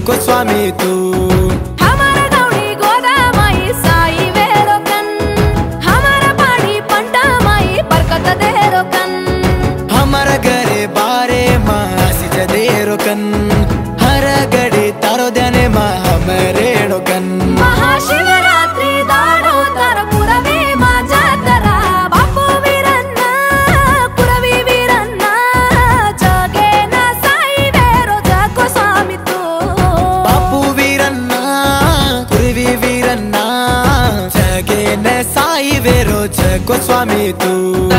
को स्वामी तू। हमारा गौड़ी गोदा माई साई वेरो कन, हमारा पाड़ी पंटा माई बरकत देरो कन, हमारा घरे बारे माँ आशीष देरो कन, हर घड़ी तारो ध्याने माँ हमरे कन। महाशिवरात्रि दाडो तार पुरवे माँ जातरा, बापू वीरन्ना पुरवी वीरन्ना, जगे ना साई वेरो जगो स्वामी तू। बापू वीरन्ना कुरवी वीरन्ना, जगे न साई वेरो जगो स्वामी तू।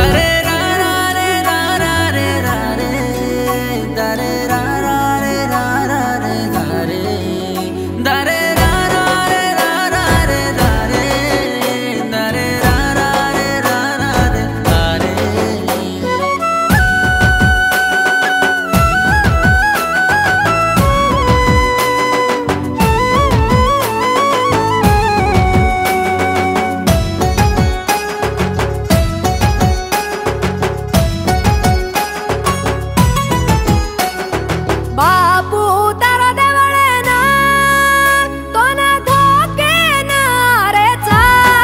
बापू तारा देवळे ना तो ना धोके ना रे चा,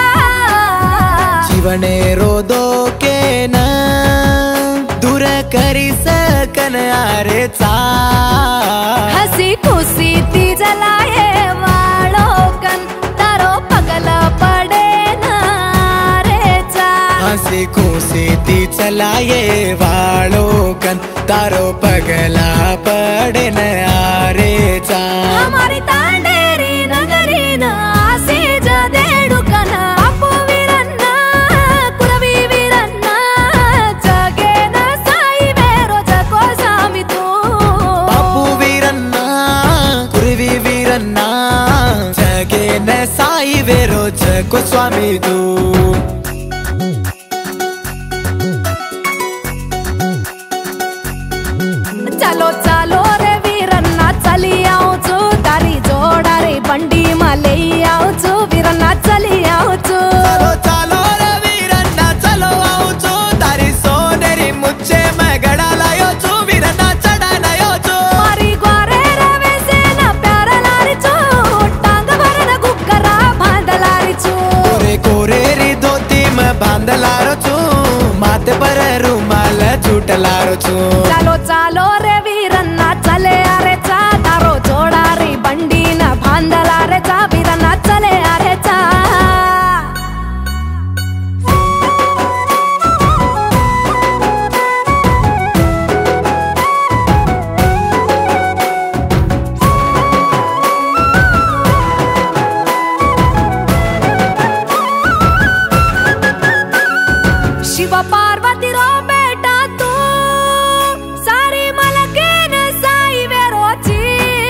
जीवने रोदो के न दूर करी सकन आरे चा, हसी खुशी ती जलाए वाळो कन, तारो पगला पडे ना रे चा, हसी खुशी ती चलाए वाळो कन, तारो पगला पड़े न आरे चा। हमारी तांडेरी नगरी ना आसी जदेडु कन, बापू वीरन्ना कुरवी वीरन्ना, जगे ना साई वेरो जगो स्वामी तू। बापू वीरन्ना कुरवी वीरन्ना, जगे न साई वेरो जगो स्वामी तू। चलो चलो रे वीरन्ना चली आऊचू, तारी जोड़ा रे बंडी मा लई आऊचू, वीरन्ना चली आऊचू। चलो चलो रे वीरन्ना चलो आऊचू, तारी सोनेरी मुझे मैं गड़ा लायो छू, वीरन्ना चढ़ा नयो छू। मारी ग्वारे रवे से ना प्यार लारी छू, टांग भरन गुक्करा बांध लारी छू, कोरे कोरे री धोती में बांध लारो छू, माथे पर रुमाल झूठ लारो छू। चलो चलो रे वीरन्ना चले आरे चा, तारो जोड़ा रे बंडी ना बांध लारे चा, वीरन्ना चले आरे चा। शिव पार्वती रो बेटा तू, सारी मलकेन साई वेरोची,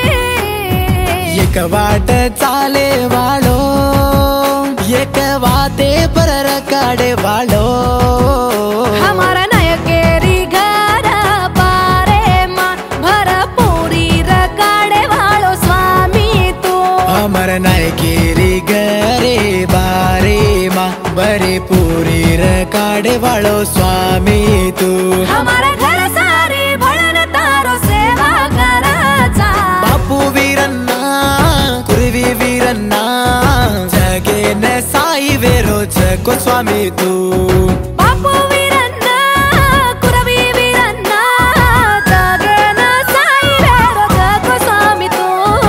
एक वाट चाले वाळो, एक वाते पर रकाडे वाळो, हमारा नयकेरी घर पारे माँ भरपूरी रकाडे वालो स्वामी तू। हमर नायकेरी गरे बारे माँ बरे पूरी रकाडे वाळो स्वामी तू। हमारा घर सारी भळन तारो सेवा कराचा, बापू वीरन्ना कुरवी वीरन्ना, जगे न साई वेरो जगो स्वामी तू। बापू वीरन्ना कुरवी वीरन्ना, जगे न साई वेरो जगो स्वामी तू।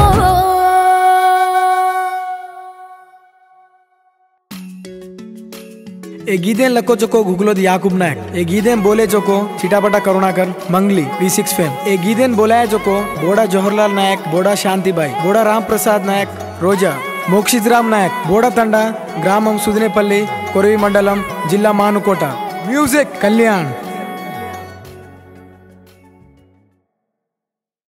ए गीदेन लको चोको गुगलो याकूब नायक, ए गीदेन बोले चोको चिटापटा करुणाकर मंगली V6 फेम, ए गीदेन बोलाया चोको बोड़ा जवाहरलाल नायक, बोड़ा शांतिबाई, बोड़ा राम प्रसाद नायक, रोजा मोक्षितराम नायक, बोड़ा तंडा ग्रामम सुदनेपल्ली, कोरवी मंडलम, जिल्ला मानुकोट, म्यूजिक कल्याण।